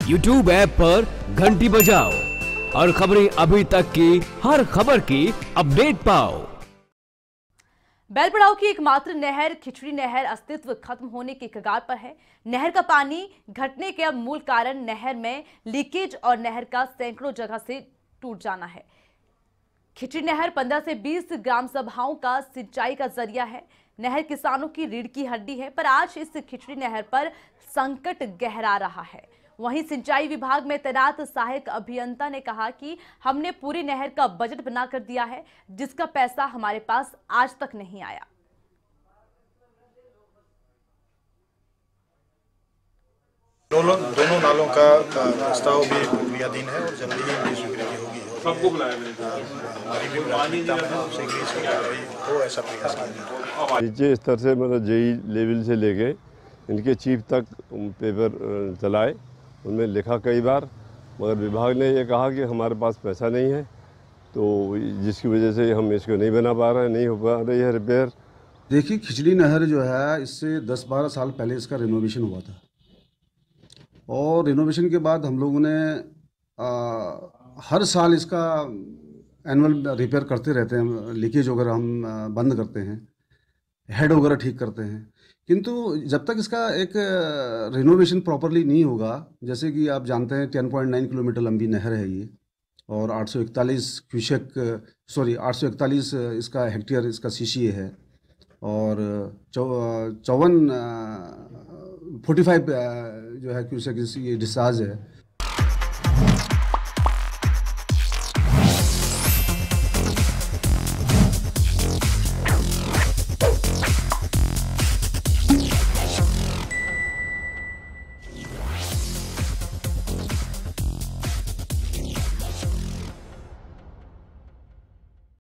YouTube app पर घंटी बजाओ और खबरें अभी तक की हर खबर की अपडेट पाओ। बेलपड़ाव की एकमात्र नहर खिचड़ी नहर अस्तित्व खत्म होने के कगार पर है। नहर का पानी घटने के अब मूल कारण नहर में लीकेज और नहर का सैकड़ों जगह से टूट जाना है। खिचड़ी नहर 15 से 20 ग्राम सभाओं का सिंचाई का जरिया है। नहर किसानों की रीढ़ की हड्डी है, पर आज इस खिचड़ी नहर पर संकट गहरा रहा है। वहीं सिंचाई विभाग में तैनात सहायक अभियंता ने कहा कि हमने पूरी नहर का बजट बनाकर दिया है, जिसका पैसा हमारे पास आज तक नहीं आया। दोनों नालों का प्रस्ताव भी प्रक्रियाधीन है और जल्दी ही इनकी स्वीकृति होगी। सबको बुलाया हमारी भी प्राथमिकता में है, शीघ्र इसकी कार्रवाई हो, ऐसा प्रयास किया। नीचे स्तर से मतलब जेई लेवल से लेके इनके चीफ तक पेपर चलाए, उनमें लिखा कई बार, मगर विभाग ने ये कहा कि हमारे पास पैसा नहीं है, तो जिसकी वजह से हम इसको नहीं बना पा रहे हैं, नहीं हो पा रही है रिपेयर। देखिए, खिचड़ी नहर जो है, इससे 10-12 साल पहले इसका रिनोवेशन हुआ था और रिनोवेशन के बाद हम लोगों ने हर साल इसका एनुअल रिपेयर करते रहते हैं। लीकेज वगैरह हम बंद करते हैं, हेड वगैरह ठीक करते हैं, किंतु जब तक इसका एक रिनोवेशन प्रॉपरली नहीं होगा, जैसे कि आप जानते हैं 10.9 किलोमीटर लंबी नहर है ये और 841 इसका हेक्टेयर इसका सीसीए है और 45 जो है क्यूसेक ये डिस्चार्ज है।